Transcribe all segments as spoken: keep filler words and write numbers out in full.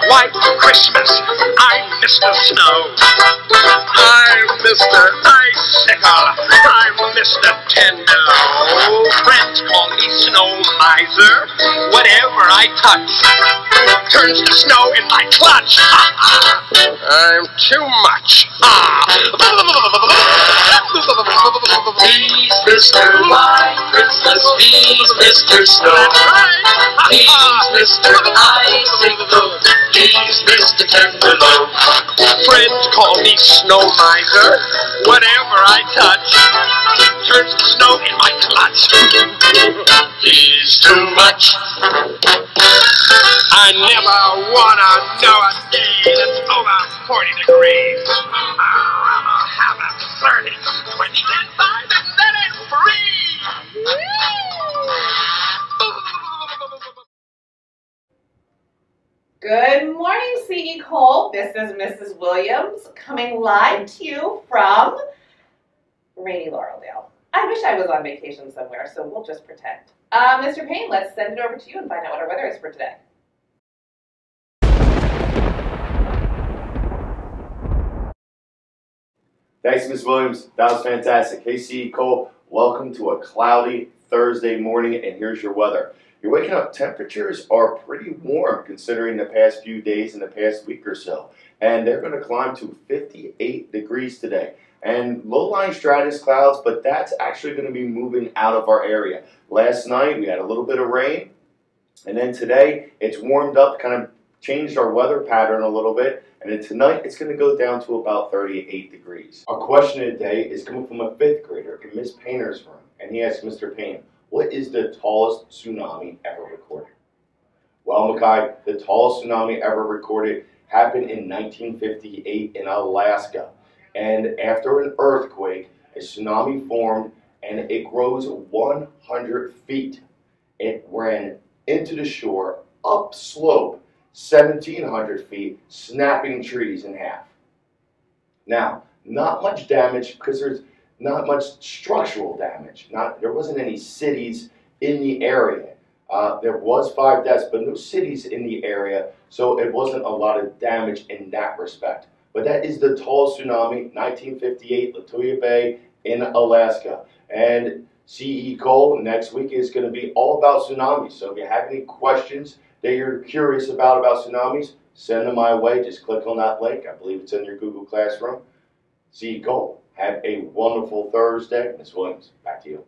White Christmas, I'm Mister Snow. I'm Mister Icicle, I'm Mister Tendo. Friends call me Snow Miser. Whatever I touch turns to snow in my clutch. I'm too much. He's Mister White Christmas, he's Mister Snow. He's Mister Icicle, he's Mister Tenderloin. Friends call me Snow Miser. Whatever I touch turns to snow in my clutch. He's too much. I never wanna know a day that's over forty degrees. I'll have a thirty, twenty, ten, five, and then it's free. Good morning, C E Cole. This is Missus Williams coming live to you from rainy Laureldale. I wish I was on vacation somewhere, so we'll just pretend. Uh, Mister Payne, let's send it over to you and find out what our weather is for today. Thanks, Miz Williams. That was fantastic. Hey, C E Cole, welcome to a cloudy Thursday morning, and here's your weather. You're waking up, temperatures are pretty warm considering the past few days and the past week or so. And they're going to climb to fifty-eight degrees today. And low-lying stratus clouds, but that's actually going to be moving out of our area. Last night, we had a little bit of rain. And then today, it's warmed up, kind of changed our weather pattern a little bit. And then tonight, it's going to go down to about thirty-eight degrees. Our question of the day is coming from a fifth grader in Miz Painter's room. And he asked Mister Payne, what is the tallest tsunami ever recorded? Well, Makai, the tallest tsunami ever recorded happened in nineteen fifty-eight in Alaska. And after an earthquake, a tsunami formed and it grows one hundred feet. It ran into the shore, upslope, seventeen hundred feet, snapping trees in half. Now, not much damage because there's not much structural damage. Not, there wasn't any cities in the area. Uh, there was five deaths, but no cities in the area, so it wasn't a lot of damage in that respect. But that is the tallest tsunami, nineteen fifty-eight, Lituya Bay in Alaska. And C E Cole, next week is going to be all about tsunamis. So if you have any questions that you're curious about about tsunamis, send them my way. Just click on that link. I believe it's in your Google Classroom. C E Cole, have a wonderful Thursday. Miz Williams, back to you.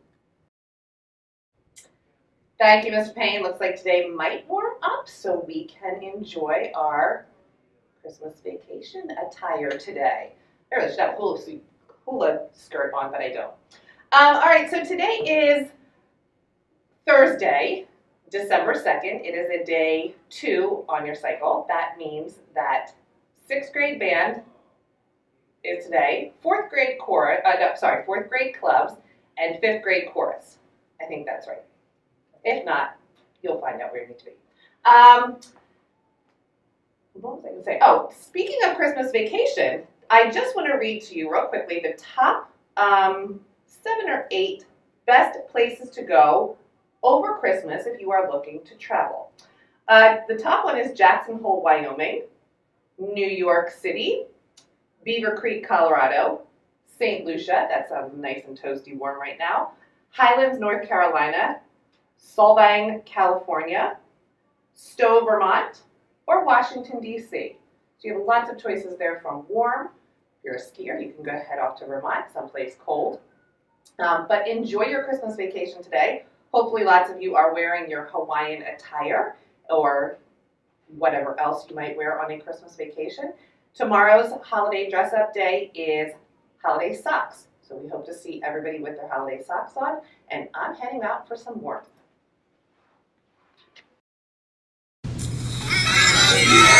Thank you, Mister Payne. Looks like today might warm up so we can enjoy our Christmas vacation attire today. I really should have a hula, hula skirt on, but I don't. Um, all right, so today is Thursday, December second. It is a day two on your cycle. That means that sixth grade band is today, fourth grade chorus, uh, no, sorry, fourth grade clubs, and fifth grade chorus. I think that's right. If not, you'll find out where you need to be. Um, what was I going to say? Oh, speaking of Christmas vacation, I just want to read to you real quickly the top um, seven or eight best places to go over Christmas if you are looking to travel. Uh, the top one is Jackson Hole, Wyoming, New York City, Beaver Creek, Colorado, Saint Lucia, that sounds nice and toasty warm right now, Highlands, North Carolina, Solvang, California, Stowe, Vermont, or Washington, D C So you have lots of choices there from warm. If you're a skier, you can go head off to Vermont, someplace cold. Um, but enjoy your Christmas vacation today. Hopefully lots of you are wearing your Hawaiian attire or whatever else you might wear on a Christmas vacation. Tomorrow's holiday dress-up day is holiday socks. So we hope to see everybody with their holiday socks on. And I'm heading out for some warmth. Yeah.